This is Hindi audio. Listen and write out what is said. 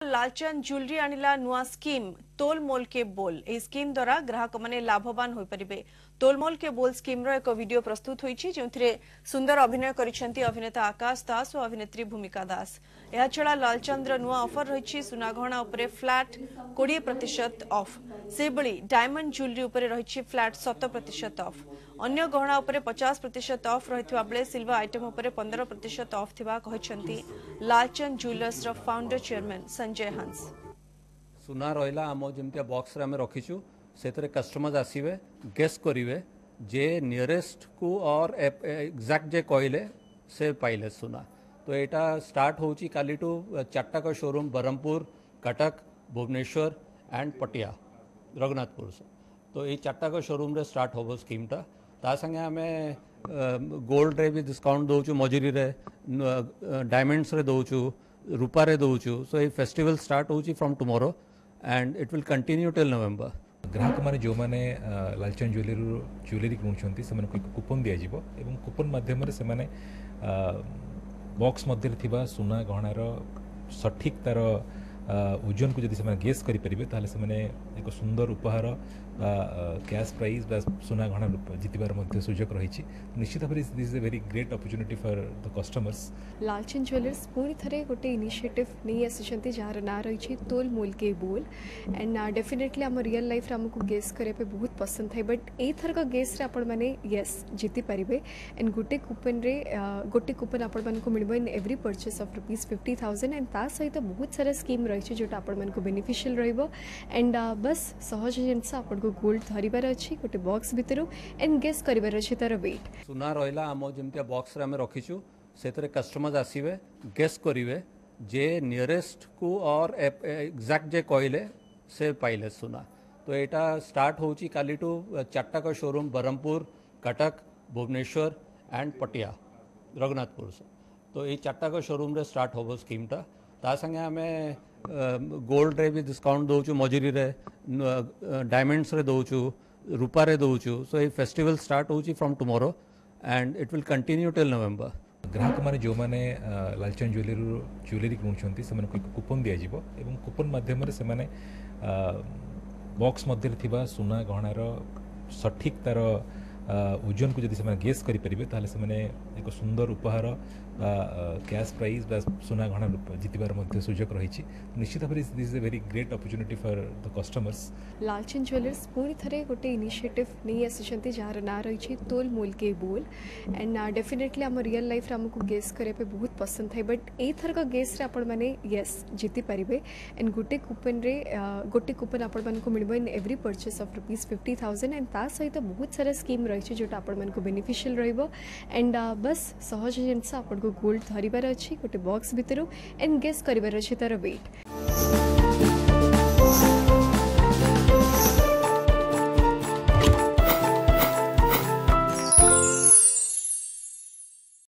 लालचंद ज्वेलरी आनिला नुआ स्कीम तोल मोल के बोल। ए स्कीम द्वारा ग्राहक माने लाभवान होई परिबे। तोल मोल के बोल स्कीम रो एक वीडियो प्रस्तुत होईछि जोंथिरे सुंदर अभिनय करिसेंती अभिनेता आकाश दास और अभिनेत्री भूमिका दास। एहा छडा लालचंद रो नुआ ऑफर रहिछि सुना गहना उपरे फ्लैट 20% ऑफ। सेबळी डायमंड ज्वेलरी उपरे रहिछि फ्लैट 7% ऑफ। अन्य गहना उपरे 50% ऑफ रहितबा बेले सिल्वर आइटम उपरे 15% ऑफ थिबा कहिसेंती लालचंद ज्वेलर्स रो फाउंडर चेयरमैन संजय हंस। सुना रहा आम जमी बॉक्स रे आम रखीचु से कस्टमर्स आसवे गेस करेंगे जे नियरेस्ट को और एक्जाक्ट जे कहले से पाइले सुना। तो यहाँ स्टार्ट होची काली टू 4टा शोरूम बरहमपुर, कटक, भुवनेश्वर एंड पटिया रघुनाथपुर से। तो ये 4टा शोरूम रे स्टार्ट होबो स्कीमटा। ता संगे आम गोल्ड रे भी डिस्काउंट दौचु, मजुरी रे डायमंड्स रे दौचु, रूपा रे दौचु। सो ये फेस्टिवल स्टार्ट होची from tomorrow and it will continue till November. ग्राहक मैंने जो मैंने लालचंद ज्वेलरी किणुंट से कूपन दि जाव और कूपन मध्यम से बॉक्स मध्य थिबा सुना गहनार सठिक तार ओजन को जदि से गेस करेंगे ताले से एक सुंदर उपहार कैश प्राइज बा सुना गहना जितबार सुजोग रही। निश्चित भाव this is a very great opportunity for the customers. Lalchand jewellers पुणी थे गोटे इनिशिएटिव नहीं आसी जार ना रही तोल मोल के बोल एंड डेफिनेटली आम रियल लाइफ आमको गेस करने बहुत पसंद है। बट एथरक गेस रे आपण मैंने येस जीति पारे एंड गोटे कूपन आपण मानक मिल in every purchase of ₹50,000 and ता सहित बहुत सारा स्कीम रही जोटा आपण मानक बेनिफिशियल रहिबो। एंड बस सहज जिनस आपण गोल्ड धरिबार अछि गोटे बॉक्स भितर एंड गेस करिबार अछि तार वेट। सुना रहा आम जमी बॉक्स रे आम रखीचु से कस्टमर्स आसवे गेस करेंगे जे नियरेस्ट को और एक्जाक्ट जे कहले से पाइले सुना। तो यहाँ स्टार्ट होची काली टू 4टा शोरूम बरहमपुर, कटक, भुवनेश्वर एंड पटिया रघुनाथपुर से। तो ये 4टा शोरूम रे स्टार्ट होबो स्कीमटा। ता संगे आम गोल्ड रे भी डिस्काउंट दौचु, मजुरी रे डायमंड्स रे दौचु, रूपा रे दौचु। सो ये फेस्टिवल स्टार्ट होची from tomorrow and it will continue till November. ग्राहक मैंने जो मैंने लालचंद ज्वेलरी किणुंट से कूपन दि जाव और कूपन मध्यम से बॉक्स मध्य थिबा सुना गहनार सठिक तार ओजन को जदि से गेस करेंगे ताले से एक सुंदर उपहार कैश प्राइज बा सुना गहना जितबार सुजोग रही। निश्चित भाव this is a very great opportunity for the customers. Lalchand jewellers पुणी थे गोटे इनिशिएटिव नहीं आसी जार ना रही तोल मोल के बोल एंड डेफिनेटली आम रियल लाइफ आमको गेस करने बहुत पसंद है। बट एथरक गेस रे आपण मैंने येस जीति पारे एंड गोटे कूपन आपण मानक मिल in every purchase of ₹50,000 and ता सहित बहुत सारा स्कीम रही जोटा आपण मानक बेनिफिशियल रहिबो। एंड बस सहज जिनस आपण गोल्ड धरिबार अछि गोटे बॉक्स भितर एंड गेस करिबार अछि तार वेट।